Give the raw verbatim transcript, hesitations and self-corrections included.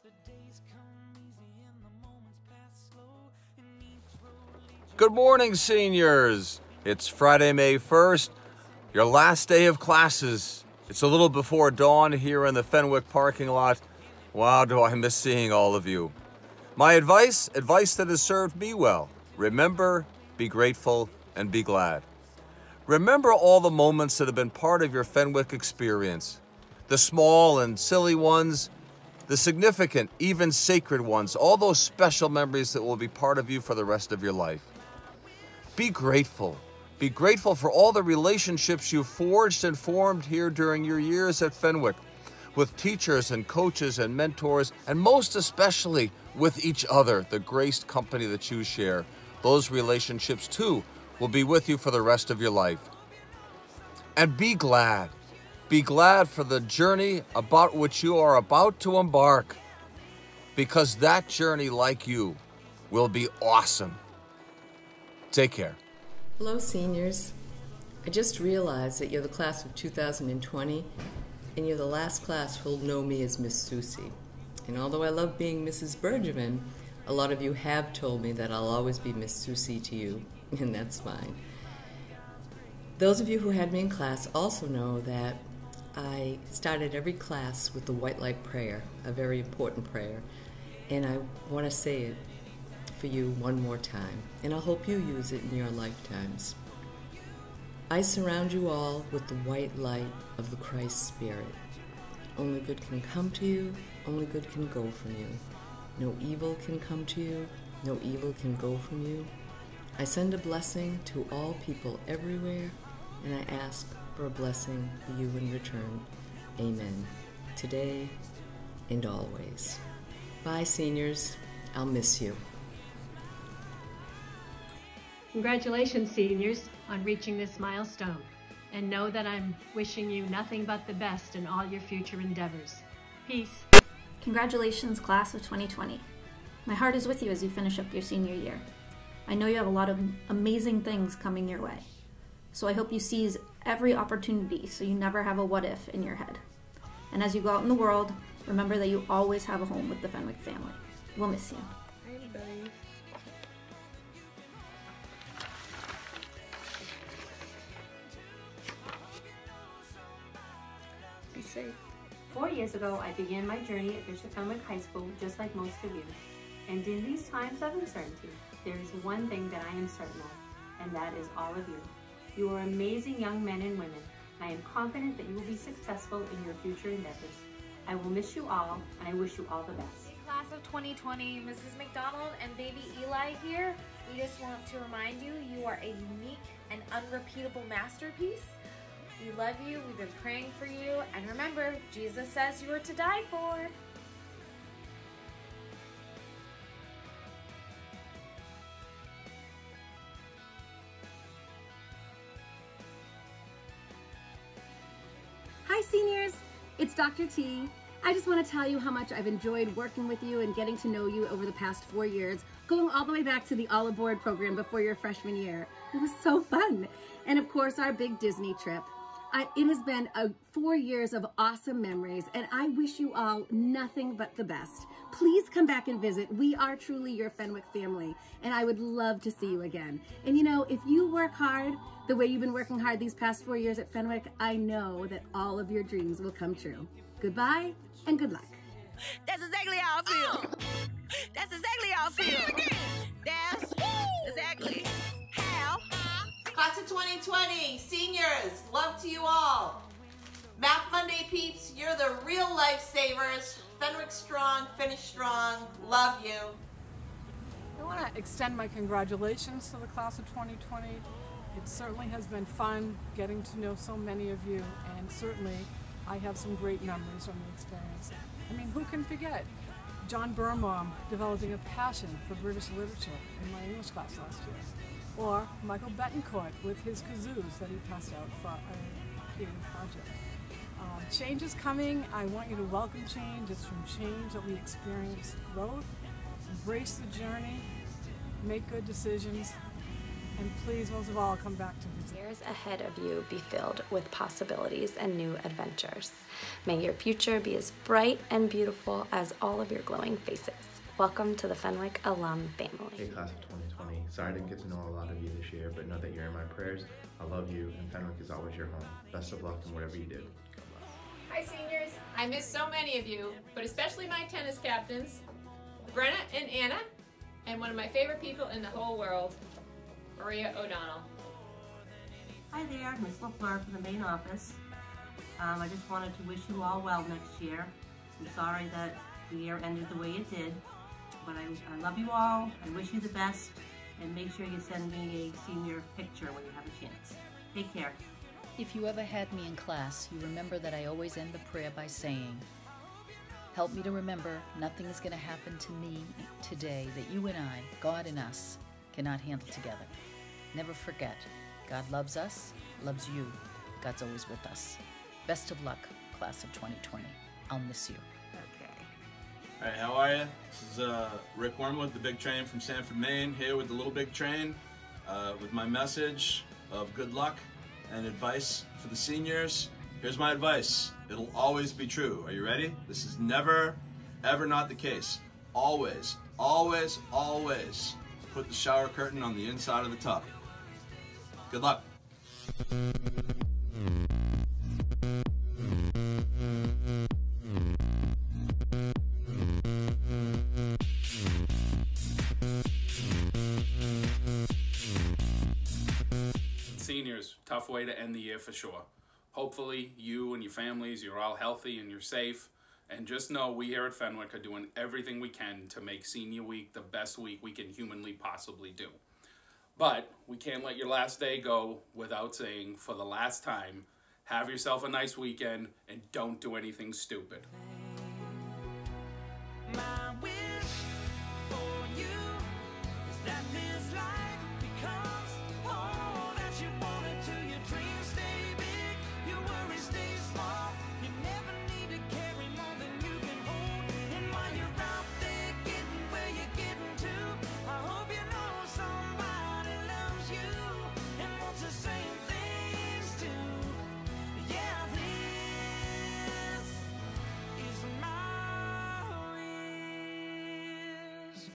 Good morning, seniors. It's Friday, May first, your last day of classes. It's a little before dawn here in the Fenwick parking lot. Wow, do I miss seeing all of you. My advice, advice that has served me well. Remember, be grateful, and be glad. Remember all the moments that have been part of your Fenwick experience. The small and silly ones, the significant, even sacred ones, all those special memories that will be part of you for the rest of your life. Be grateful. Be grateful for all the relationships you forged and formed here during your years at Fenwick, with teachers and coaches and mentors, and most especially with each other, the graced company that you share. Those relationships, too, will be with you for the rest of your life. And be glad. Be glad for the journey about which you are about to embark, because that journey, like you, will be awesome. Take care. Hello, seniors. I just realized that you're the class of two thousand twenty, and you're the last class who'll know me as Miss Susie. And although I love being Missus Bergevin, a lot of you have told me that I'll always be Miss Susie to you, and that's fine. Those of you who had me in class also know that I started every class with the white light prayer, a very important prayer, and I want to say it for you one more time, and I hope you use it in your lifetimes. I surround you all with the white light of the Christ Spirit. Only good can come to you, only good can go from you. No evil can come to you, no evil can go from you. I send a blessing to all people everywhere, and I ask for a blessing for you in return. Amen. Today and always. Bye, seniors. I'll miss you. Congratulations, seniors, on reaching this milestone. And know that I'm wishing you nothing but the best in all your future endeavors. Peace. Congratulations, class of twenty twenty. My heart is with you as you finish up your senior year. I know you have a lot of amazing things coming your way. So I hope you seize every opportunity so you never have a what if in your head. And as you go out in the world, remember that you always have a home with the Fenwick family. We'll miss you. Be safe. Four years ago, I began my journey at Bishop Fenwick High School, just like most of you. And in these times of uncertainty, there is one thing that I am certain of, and that is all of you. You are amazing young men and women. I am confident that you will be successful in your future endeavors. I will miss you all, and I wish you all the best. Class of twenty twenty, Missus McDonald and baby Eli here. We just want to remind you, you are a unique and unrepeatable masterpiece. We love you, we've been praying for you, and remember, Jesus says you are to die for. Hi seniors, it's Doctor T. I just want to tell you how much I've enjoyed working with you and getting to know you over the past four years, going all the way back to the All Aboard program before your freshman year. It was so fun. And of course, our big Disney trip. I, it has been a four years of awesome memories, and I wish you all nothing but the best. Please come back and visit. We are truly your Fenwick family, and I would love to see you again. And you know, if you work hard the way you've been working hard these past four years at Fenwick, I know that all of your dreams will come true. Goodbye and good luck. That's exactly how I feel. Oh. That's exactly how I feel. That's exactly how. Class of twenty twenty, seniors, love to you all. Math Monday peeps, you're the real lifesavers. Fenwick strong, finish strong, love you. I want to extend my congratulations to the class of twenty twenty. It certainly has been fun getting to know so many of you, and certainly I have some great memories from the experience. I mean, who can forget John Birnbaum developing a passion for British literature in my English class last year, or Michael Betancourt with his kazoos that he passed out for a creative project. Um, change is coming. I want you to welcome change. It's from change that we experience growth. Embrace the journey, make good decisions, and please, most of all, come back to visit. Years ahead of you be filled with possibilities and new adventures. May your future be as bright and beautiful as all of your glowing faces. Welcome to the Fenwick alum family. Hey, class of twenty twenty. Sorry I didn't get to know a lot of you this year, but know that you're in my prayers. I love you, and Fenwick is always your home. Best of luck in whatever you do. Hi, seniors. I miss so many of you, but especially my tennis captains, Brenna and Anna, and one of my favorite people in the whole world, Maria O'Donnell. Hi there, Miss LaFleur from the main office. Um, I just wanted to wish you all well next year. I'm sorry that the year ended the way it did, but I, I love you all. I wish you the best, and make sure you send me a senior picture when you have a chance. Take care. If you ever had me in class, you remember that I always end the prayer by saying, help me to remember nothing is going to happen to me today that you and I, God and us, cannot handle together. Never forget, God loves us, loves you. God's always with us. Best of luck, class of twenty twenty. I'll miss you. Okay. All right, how are you? This is uh, Rick Wormwood, the Big Train from Sanford, Maine, here with the Little Big Train, uh, with my message of good luck and advice for the seniors. Here's my advice. It'll always be true. Are you ready? This is never, ever not the case. Always, always, always put the shower curtain on the inside of the tub. Good luck. Seniors, tough way to end the year for sure. Hopefully you and your families, you're all healthy and you're safe. And just know we here at Fenwick are doing everything we can to make senior week the best week we can humanly possibly do. But we can't let your last day go without saying, for the last time, have yourself a nice weekend and don't do anything stupid. My